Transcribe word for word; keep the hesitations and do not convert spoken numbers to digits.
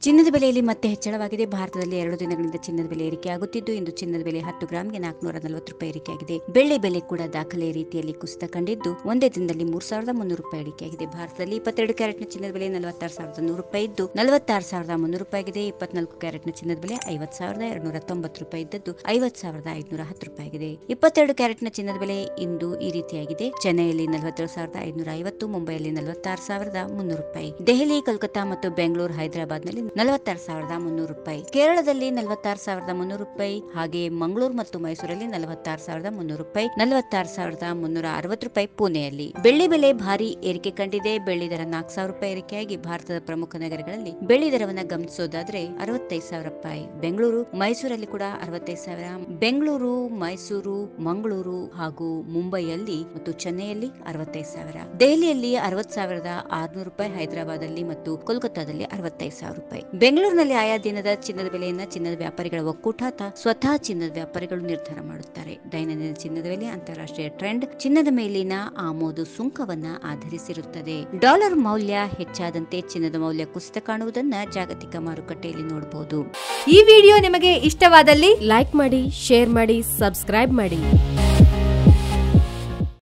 ಚಿನ್ನದ ಬೆಲೆಯಲ್ಲಿ ಮತ್ತೆ ಹೆಚ್ಚಳವಾಗಿದೆ. ಭಾರತದಲ್ಲಿ ಎರಡು ದಿನಗಳಿಂದ ಚಿನ್ನದ ಬೆಲೆ ಏರಿಕೆಯಾಗುತ್ತಿದ್ದು ಇಂದು ಚಿನ್ನದ ಬೆಲೆ ಹತ್ತು ಗ್ರಾಂಗೆ ನಾಲ್ಕುನೂರ ನಲವತ್ತು ರೂಪಾಯಿ ಏರಿಕೆಯಾಗಿದೆ. ಬೆಳ್ಳಿ ಬೆಲೆ ಕೂಡ ದಾಖಲೆ ರೀತಿಯಲ್ಲಿ ಕುಸಿತ ಕಂಡಿದ್ದು ಒಂದೇ ದಿನದಲ್ಲಿ ಮೂರ್ ಸಾವಿರದ ಮುನ್ನೂರು ರೂಪಾಯಿ ಇಳಿಕೆಯಾಗಿದೆ. ಭಾರತದಲ್ಲಿ ಇಪ್ಪತ್ತೆರಡು ಕ್ಯಾರೆಟ್ನ ಚಿನ್ನದ ಬೆಲೆ ನಲವತ್ತಾರು ಸಾವಿರದ ನೂರು ರೂಪಾಯಿ ಇದ್ದು ನಲವತ್ತಾರು ಸಾವಿರದ ಮುನ್ನೂರು ರೂಪಾಯಿ ಆಗಿದೆ. ಇಪ್ಪತ್ನಾಲ್ಕು ಕ್ಯಾರೆಟ್ನ ಚಿನ್ನದ ಬೆಲೆ ಐವತ್ತು ಸಾವಿರದ ಎರಡ್ನೂರ ತೊಂಬತ್ತು ರೂಪಾಯಿ ಇದ್ದದ್ದು ಐವತ್ತು ಸಾವಿರದ ಐದುನೂರ ಹತ್ತು ರೂಪಾಯಿ ಆಗಿದೆ. ಇಪ್ಪತ್ತೆರಡು ಕ್ಯಾರೆಟ್ನ ಚಿನ್ನದ ಬೆಲೆ ಇಂದು ಈ ರೀತಿಯಾಗಿದೆ. ಚೆನ್ನೈಯಲ್ಲಿ ನಲವತ್ತೇಳು ಸಾವಿರದ ಐದುನೂರ ಐವತ್ತು, ಮುಂಬೈಯಲ್ಲಿ ನಲವತ್ತಾರು ಸಾವಿರದ ಮುನ್ನೂರು ರೂಪಾಯಿ, ದೆಹಲಿ, ಕೋಲ್ಕತ್ತಾ ಮತ್ತು ಬೆಂಗಳೂರು, ಹೈದರಾಬಾದ್ ನಲ್ಲಿ ನಲವತ್ತಾರು ಸಾವಿರದ ಮುನ್ನೂರು ರೂಪಾಯಿ, ಕೇರಳದಲ್ಲಿ ನಲವತ್ತಾರು ಸಾವಿರದ ಮುನ್ನೂರು ರೂಪಾಯಿ, ಹಾಗೆ ಮಂಗಳೂರು ಮತ್ತು ಮೈಸೂರಲ್ಲಿ ನಲವತ್ತಾರು ಸಾವಿರದ ಮುನ್ನೂರು ರೂಪಾಯಿ, ನಲವತ್ತಾರು ಸಾವಿರದ ಮುನ್ನೂರ ಅರವತ್ತು ರೂಪಾಯಿ ಪುಣೆಯಲ್ಲಿ. ಬೆಳ್ಳಿ ಬೆಲೆ ಭಾರಿ ಏರಿಕೆ ಕಂಡಿದೆ. ಬೆಳ್ಳಿ ದರ ನಾಲ್ಕು ಸಾವಿರ ರೂಪಾಯಿ ಏರಿಕೆಯಾಗಿ ಭಾರತದ ಪ್ರಮುಖ ನಗರಗಳಲ್ಲಿ ಬೆಳ್ಳಿ ದರವನ್ನ ಗಮನಿಸೋದಾದ್ರೆ ಅರವತ್ತೈದು ಸಾವಿರ ರೂಪಾಯಿ, ಬೆಂಗಳೂರು, ಮೈಸೂರಲ್ಲಿ ಕೂಡ ಅರವತ್ತೈದು ಸಾವಿರ, ಬೆಂಗಳೂರು, ಮೈಸೂರು, ಮಂಗಳೂರು ಹಾಗೂ ಮುಂಬೈಯಲ್ಲಿ ಮತ್ತು ಚೆನ್ನೈಯಲ್ಲಿ ಅರವತ್ತೈದು ಸಾವಿರ, ದೆಹಲಿಯಲ್ಲಿ ಅರವತ್ತು ಸಾವಿರದ ಆರ್ನೂರು ರೂಪಾಯಿ, ಹೈದರಾಬಾದ್ ಅಲ್ಲಿ ಮತ್ತು ಕೋಲ್ಕತ್ತಾದಲ್ಲಿ ಅರವತ್ತೈದು ಸಾವಿರ ರೂಪಾಯಿ. ಬೆಂಗಳೂರಿನಲ್ಲಿ ಆಯಾ ದಿನದ ಚಿನ್ನದ ಬೆಲೆಯನ್ನ ಚಿನ್ನದ ವ್ಯಾಪಾರಿಗಳ ಒಕ್ಕೂಟ ಸ್ವತಃ ಚಿನ್ನದ ವ್ಯಾಪಾರಿಗಳು ನಿರ್ಧಾರ ಮಾಡುತ್ತಾರೆ. ದೈನಂದಿನ ಚಿನ್ನದ ಬೆಲೆ ಅಂತಾರಾಷ್ಟ್ರೀಯ ಟ್ರೆಂಡ್ ಚಿನ್ನದ ಮೇಲಿನ ಆಮದು ಸುಂಕವನ್ನ ಆಧರಿಸಿರುತ್ತದೆ. ಡಾಲರ್ ಮೌಲ್ಯ ಹೆಚ್ಚಾದಂತೆ ಚಿನ್ನದ ಮೌಲ್ಯ ಕುಸಿತ ಕಾಣುವುದನ್ನ ಜಾಗತಿಕ ಮಾರುಕಟ್ಟೆಯಲ್ಲಿ ನೋಡಬಹುದು. ಈ ವಿಡಿಯೋ ನಿಮಗೆ ಇಷ್ಟವಾದಲ್ಲಿ ಲೈಕ್ ಮಾಡಿ, ಶೇರ್ ಮಾಡಿ, ಸಬ್ಸ್ಕ್ರೈಬ್ ಮಾಡಿ.